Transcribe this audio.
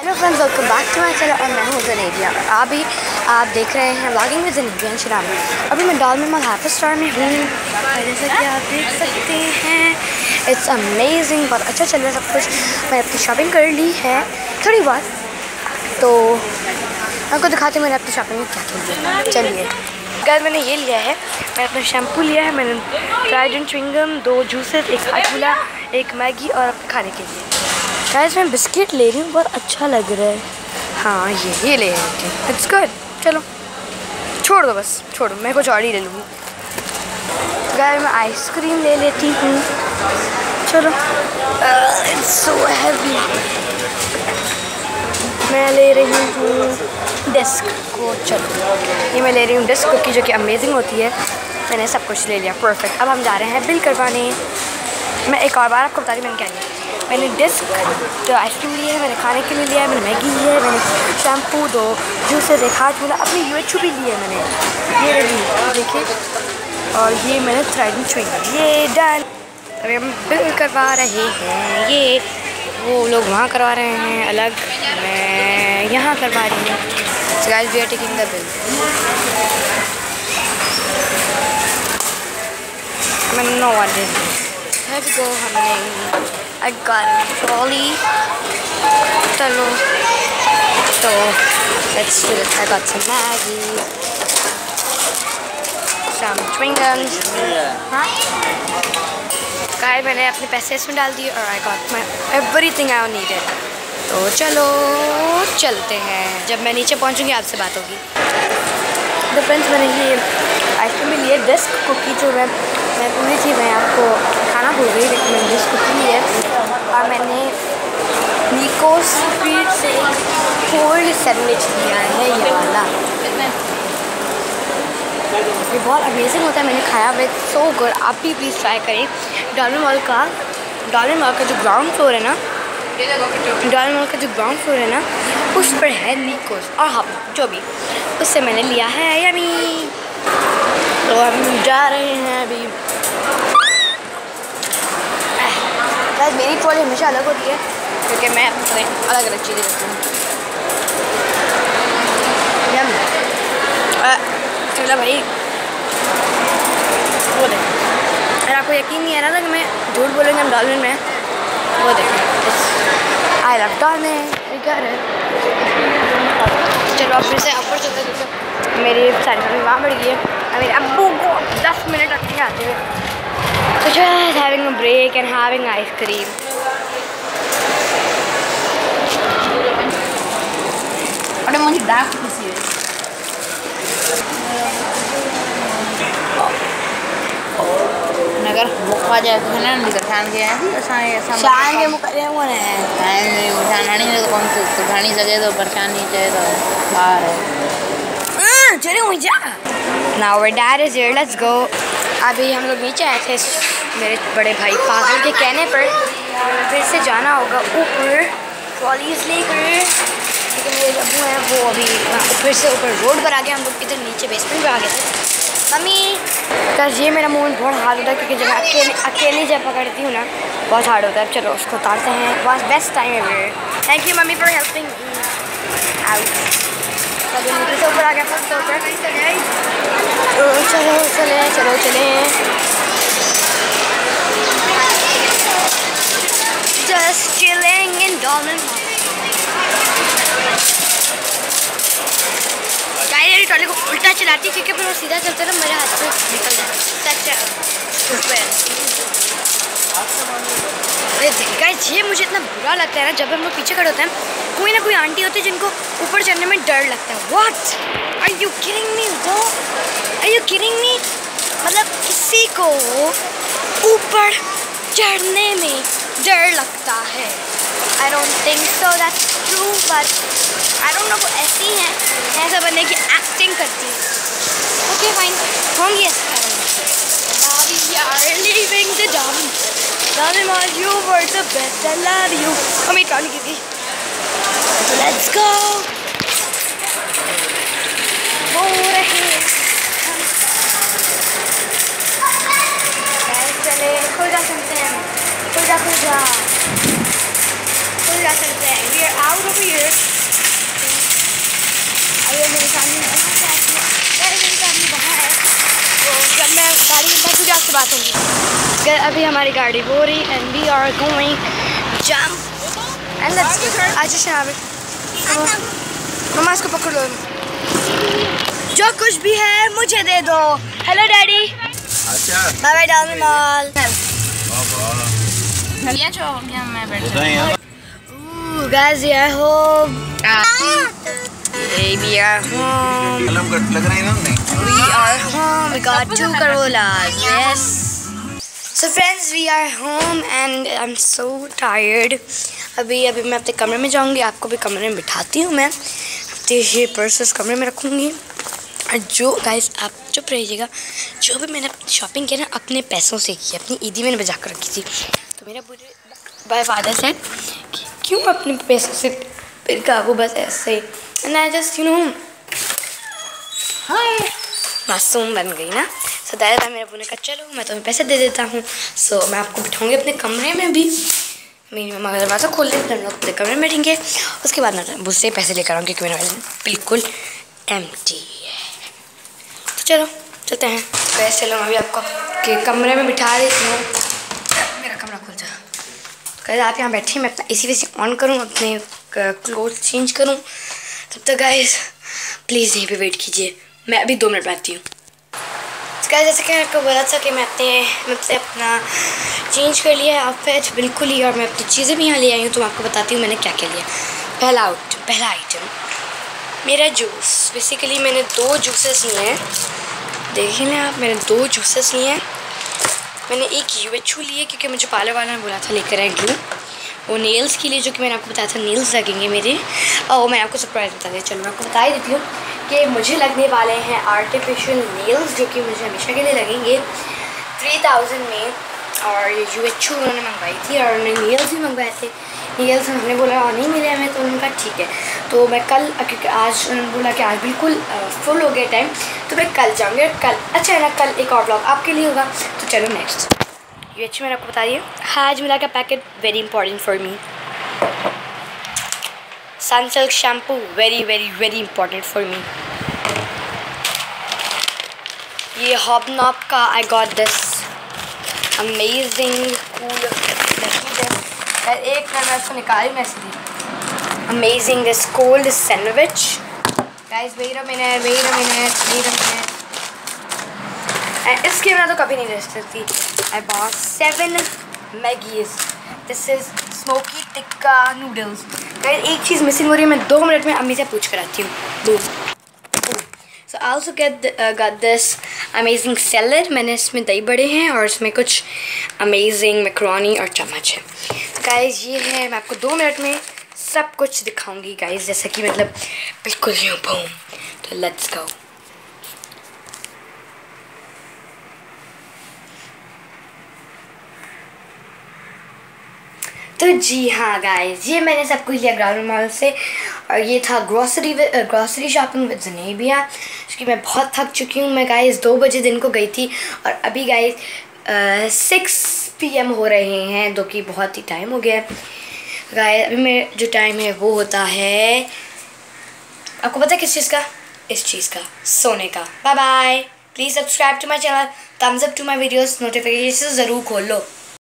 Hello friends, welcome back to my channel और मैं हूँ ज़ुनैबिया। आप देख रहे हैं व्लॉगिंग विद ज़ुनैबिया इंस्टाग्राम। अभी मैं डॉल्फिन मॉल हाइपर स्टार में हूँ। जैसा कि आप देख सकते हैं, इट्स अमेजिंग। बहुत अच्छा चल रहा है सब कुछ। मैंने अपनी शॉपिंग कर ली है थोड़ी बहुत, तो आपको दिखाते हैं मैंने अपनी शॉपिंग में क्या क्या लिया। चलिए गाइस, मैंने ये लिया है, मैंने अपना शैम्पू लिया है, मैंने ट्राइडेंट च्युइंगम, 2 जूसेस, एक हाजमोला, एक मैगी और खाने के लिए गाइस मैं बिस्किट ले रही हूँ। बहुत अच्छा लग रहा है। हाँ ये ले रही हूँ, इट्स गुड। चलो छोड़ दो, बस छोड़ो, मैं कुछ और ही ले लूँगी। गाइस मैं आइसक्रीम ले लेती हूँ। चलो इट्स सो हैवी। मैं ले रही हूँ डिस्क को। चलो ये मैं ले रही हूँ डिस्क कुकी, जो कि अमेजिंग होती है। मैंने सब कुछ ले लिया, परफेक्ट। अब हम जा रहे हैं बिल करवाने। मैं एक और बार आपको बता रही मैंने क्या लिया। मैंने डिस्क, तो आइसक्रीम ली है, मैंने खाने के लिए लिया है, मैंने मैगी ली है, मैंने शैम्पू, 2 जूसेस, एक हाजमोला, अपनी यूएचयू भी ली है मैंने, ये रही देखिए। और ये मैंने थ्रेडिंग च्युइंगम, ये डन। अभी हम बिल करवा रहे हैं। ये वो लोग वहाँ करवा रहे हैं अलग, मैं यहाँ करवा रही हूँ। So guys, we are taking the bill. I know what it is. Let's go, हमने I got a trolley. चलो तो let's do it. I got some Maggie, some chewing gums. हाँ गाइस मैंने अपने पैसे इसमें डाल दिए और I got my everything I needed. तो चलो चलते हैं। जब मैं नीचे पहुंचूंगी आपसे बात होगी। तो फ्रेंड्स मैंने ये आइसक्रीम भी लिए, डिस्क कुकी, जो मैं पूरी थी, मैं आपको खाना भूल गई, लेकिन मैंने डिस्क कुकी ली है। और मैंने निको स्ट्रीट से कोल्ड सैंडविच लिया है, ये वाला। ये बहुत अमेजिंग होता है, मैंने खाया हुआ, सो गुड। आप भी प्लीज़ ट्राई करें। डॉल्फिन मॉल का जो ग्राउंड फ्लोर है ना, उस पर है निकोस और हम जो भी उससे मैंने लिया है यमी। तो हम जा रहे हैं अभी। मेरी ट्रॉली हमेशा अलग होती है क्योंकि मैं अपने अलग अलग चीज़ें रखती हूँ। चलो भाई, वो देखें। अगर आपको यकीन नहीं आ रहा था कि मैं झूठ बोलूँगी हम डॉल्फिन में, वो देखें। I love dolphin. चलो अब फिर से ऊपर चलते क्योंकि मेरी सारी फैमिली वहाँ बढ़ गई है और मेरे अब्बू को 10 मिनट रखने आते हुए। तो just having a break and having ice cream. अरे मुझे डाक खुशी है। अगर मुखा जाए तो ना निकल शान के आए शान के मुख रहे हुए हैं। शान नहीं तो कौन से घानी सके तो परेशान नहीं चाहे तो बाहर है। चले वहीं जा। Now our dad is here, let's go. अभी हम लोग नीचे आए थे मेरे बड़े भाई पागल के कहने पर। फिर से जाना होगा ऊपर ट्रॉलीज लेकर, लेकिन मेरे अब्बू हैं वो अभी फिर से ऊपर रोड पर आ गए। हम लोग इधर नीचे बेसमेंट में आ गए थे। मम्मी बस ये मेरा मोमेंट बहुत हार्ड होता है क्योंकि जब मैं अकेली जब पकड़ती हूँ ना, बहुत हार्ड होता है। चलो उसको उतारते हैं। बस best time ever. Thank you mummy for helping out. अभी नीचे से ऊपर आ गया फर्स्ट ऊपर। चलो चले just chilling in dolphin. Guys trolley को उल्टा चलाती क्योंकि फिर वो सीधा चलता ना, मेरे हाथ से निकल जाता है। गाइस ये मुझे इतना बुरा लगता है ना, जब हम लोग पीछे खड़े होते हैं, कोई ना कोई आंटी होती है जिनको ऊपर चढ़ने में डर लगता है। What are you kidding me bro? Are you kidding me? मतलब किसी को ऊपर चढ़ने में डर लगता है। I don't think so that's true, but I don't know, वो ऐसी हैं, ऐसा बनने की एक्टिंग करती है। ओके फाइन, होंगी We are leaving the Dolphin Mall. You were the best. I love you. हमें ट्रॉली की थी। Let's go. हो रहे चले खुल जा सकते हैं, खुल जा We are out of here. बात होगी। अभी हमारी गाड़ी हो रही and we are going jump and let's go. आज शराब मम्मा इसको पकड़ लो, जो कुछ भी है मुझे दे दो। Hello daddy. अच्छा बाय बाय डाल माल। ये जो क्या मैं बैठ guys we are home. We are home. लग रहा है ना? नहीं We are home. We got 2 Corollas. Yes. So friends, we are home and I'm so tired. अभी मैं अपने कमरे में जाऊंगी, आपको भी कमरे में बिठाती हूँ मैं। तो ये पर्स इस कमरे में रखूँगी। और जो गाइस आप चुप रहिएगा, जो भी मैंने शॉपिंग किया ना अपने पैसों से की, अपनी ईदी मैंने बचा कर रखी थी। तो मेरा बुरे बाय फादर से कि क्यों अपने पैसों से फिर वो बस ऐसे and I just you know मासूम बन गई ना। सो दादा मेरे अबू ने कहा चलो मैं तुम्हें पैसे दे देता हूँ। सो मैं आपको बिठाऊँगी अपने कमरे में भी। मेरी मम्मा का दरवाज़ा खोल देते हम लोग अपने कमरे में बैठेंगे। उसके बाद मैं मुझसे पैसे लेकर आऊँगी क्योंकि मेरा बिल्कुल एम्प्टी है। तो चलो चलते हैं। वैसे चलो अभी आपको कि कमरे में बिठा देती हूँ। मेरा कमरा खुल जा। गाइस आप यहाँ बैठिए, मैं अपना एसी वेसी ऑन करूँ, अपने क्लोथ चेंज करूँ। तब तक गाइस प्लीज़ यहीं पे वेट कीजिए, मैं अभी 2 मिनट में आती हूँ। गाइस जैसे कि मैं आपको बोला था कि मैं अपना चेंज कर लिया है आउटफिट बिल्कुल ही, और मैं अपनी चीज़ें भी यहाँ ले आई हूँ। तो मैं आपको बताती हूँ मैंने क्या क्या लिया। पहला आइटम मेरा जूस। बेसिकली मैंने 2 जूसेस लिए हैं, देखिए ना आप, मैंने 2 जूसेस लिए हैं। मैंने एक यूएचओ लिए क्योंकि मुझे पार्लर वाला ने बोला था लेकर आए ग्लू, वो नेल्स के लिए, जो कि मैंने आपको बताया था नेल्स लगेंगे मेरे। और वो मैं आपको सरप्राइज़ बता दी। चलो मैं आपको बता ही देती हूँ कि मुझे लगने वाले हैं आर्टिफिशियल नेल्स, जो कि मुझे हमेशा के लिए लगेंगे 3000 में। और ये यूएचओ उन्होंने मंगवाई थी और उन्होंने नेल्स भी मंगवाए थे। नेल्स हमने बोला नहीं मिले हमें, तो उन्होंने कहा ठीक है। तो मैं कल, क्योंकि आज उन्होंने बोला कि आज बिल्कुल फुल हो गया टाइम, तो मैं कल जाऊँगी। कल अच्छा है ना, कल एक और ब्लॉग आपके लिए होगा। तो चलो नेक्स्ट यूएचओ मैंने आपको बताइए। आज मिला का packet very important for me. Sunsilk shampoo very very very important for me. ये हॉबनॉब का I got this amazing cool. एक मैं इसको निकाली मैं दी amazing this cold sandwich. Guys wait a minute. इसके बिना तो कभी नहीं रह सकती। I bought 7 Maggis. This is smoky tikka noodles. Guys एक चीज़ मिसिंग हो रही है, मैं 2 मिनट में अम्मी से पूछ कर आती हूँ। So I also got this amazing salad. मैंने इसमें दही बड़े हैं और इसमें कुछ अमेजिंग मैकरोनी और चम्मच है। गाइस ये है, मैं आपको 2 मिनट में सब कुछ दिखाऊंगी गाइस, जैसा कि मतलब बिल्कुल यूँ बूम। तो लेट्स गो। तो जी हाँ गाइस, ये मैंने सब कुछ लिया ग्राउंड मॉल से, और ये था ग्रॉसरी शॉपिंग विद ज़ुनैबिया, क्योंकि मैं बहुत थक चुकी हूँ। मैं गाइस 2 बजे दिन को गई थी और अभी गाइस 6 PM हो रहे हैं, जो कि बहुत ही टाइम हो गया है गाइस। अभी मेरा जो टाइम है वो होता है, आपको पता है किस चीज़ का? इस चीज़ का, सोने का। Bye bye. Please subscribe to my channel, thumbs up to my videos, notification ज़रूर खोल लो।